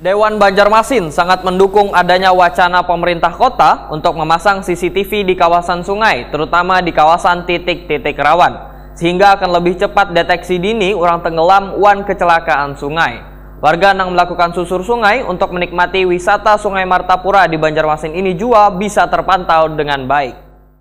Dewan Banjarmasin sangat mendukung adanya wacana pemerintah kota untuk memasang CCTV di kawasan sungai, terutama di kawasan titik-titik rawan, sehingga akan lebih cepat deteksi dini orang tenggelam wan kecelakaan sungai. Warga yang melakukan susur sungai untuk menikmati wisata Sungai Martapura di Banjarmasin ini juga bisa terpantau dengan baik.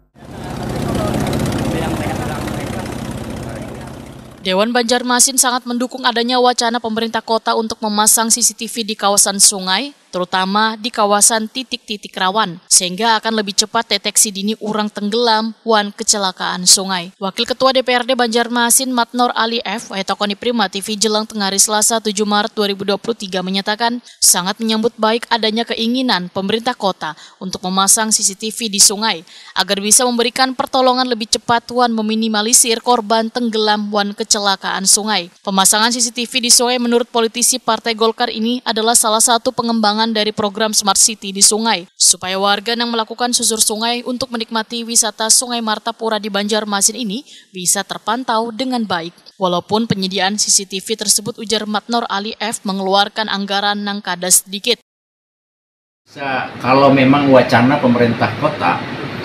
Dewan Banjarmasin sangat mendukung adanya wacana pemerintah kota untuk memasang CCTV di kawasan sungai, terutama di kawasan titik-titik rawan, sehingga akan lebih cepat deteksi dini orang tenggelam wan kecelakaan sungai. Wakil Ketua DPRD Banjarmasin Matnor Ali F. Waitokoni Prima TV Jelang Tengari Selasa 7 Maret 2023 menyatakan sangat menyambut baik adanya keinginan pemerintah kota untuk memasang CCTV di sungai, agar bisa memberikan pertolongan lebih cepat wan meminimalisir korban tenggelam wan kecelakaan sungai. Pemasangan CCTV di sungai menurut politisi Partai Golkar ini adalah salah satu pengembangan dari program Smart City di sungai, supaya warga yang melakukan susur sungai untuk menikmati wisata Sungai Martapura di Banjarmasin ini bisa terpantau dengan baik. Walaupun penyediaan CCTV tersebut, ujar Matnor Ali F, mengeluarkan anggaran yang kada sedikit. Kalau memang wacana pemerintah kota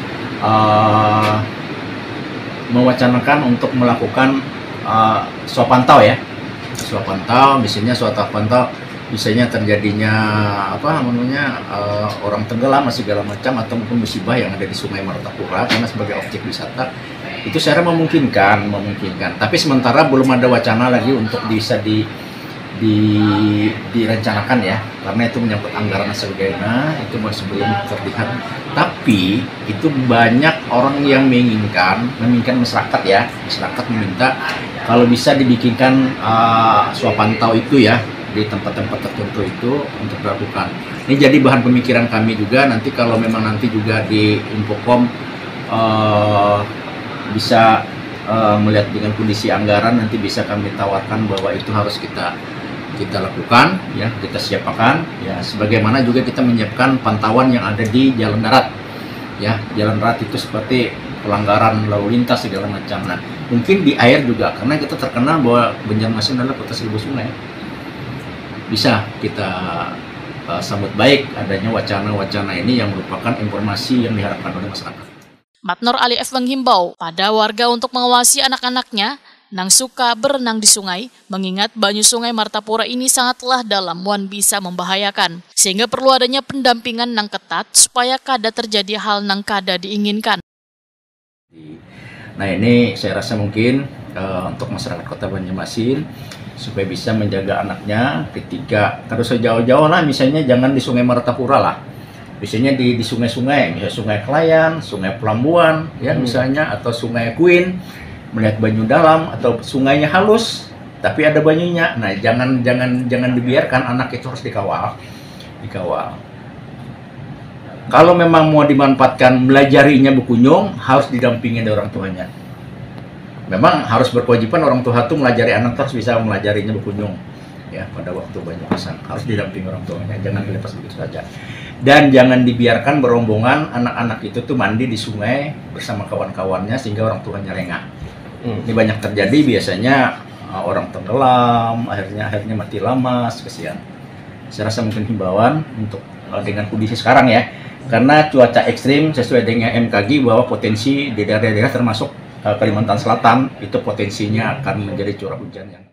mewacanakan untuk melakukan swapantau ya, swapantau, misalnya swapantau misalnya terjadinya orang tenggelam segala macam atau mungkin musibah yang ada di Sungai Martapura karena sebagai objek wisata, itu saya memungkinkan. Tapi sementara belum ada wacana lagi untuk bisa direncanakan ya, karena itu menyangkut anggaran dan sebagainya, itu masih belum terlihat. Tapi itu banyak orang yang menginginkan masyarakat ya, masyarakat meminta kalau bisa dibikinkan swapantau itu ya di tempat-tempat tertentu itu untuk dilakukan. Ini jadi bahan pemikiran kami juga, nanti kalau memang nanti juga di Infocom bisa melihat dengan kondisi anggaran, nanti bisa kami tawarkan bahwa itu harus kita lakukan ya, kita siapkan ya, sebagaimana juga kita menyiapkan pantauan yang ada di jalan darat ya. Jalan darat itu seperti pelanggaran lalu lintas segala macam. Nah, mungkin di air juga, karena kita terkenal bahwa Banjarmasin adalah kota seribu sungai. Bisa kita sambut baik adanya wacana-wacana ini yang merupakan informasi yang diharapkan oleh masyarakat. Matnor Ali F menghimbau pada warga untuk mengawasi anak-anaknya nang suka berenang di sungai, mengingat banyu Sungai Martapura ini sangatlah dalam wan bisa membahayakan, sehingga perlu adanya pendampingan nang ketat supaya kada terjadi hal nang kada diinginkan. Nah, ini saya rasa mungkin untuk masyarakat Kota Banjarmasin supaya bisa menjaga anaknya ketika terus jauh-jauh lah, misalnya jangan di Sungai Martapura lah, misalnya di sungai-sungai, misalnya Sungai Kelayan, Sungai Pelambuan ya misalnya, atau Sungai Queen, melihat banyu dalam atau sungainya halus tapi ada banyunya. Nah, jangan dibiarkan, anak itu harus dikawal. Kalau memang mau dimanfaatkan melajarinya berkunjung, harus didampingi dari orang tuanya. Memang harus berkewajiban orang tua itu melajari anak, harus bisa melajarinya berkunjung ya pada waktu banyak pasang, harus didampingi orang tuanya, jangan dilepas begitu saja. Dan jangan dibiarkan berombongan anak-anak itu tuh mandi di sungai bersama kawan-kawannya sehingga orang tuanya lengah. Ini banyak terjadi biasanya, orang tenggelam, akhirnya mati lama, kesian. Saya rasa mungkin himbauan untuk dengan kondisi sekarang ya, karena cuaca ekstrim sesuai dengan MKG bahwa potensi di daerah-daerah termasuk Kalimantan Selatan itu potensinya akan menjadi curah hujan yang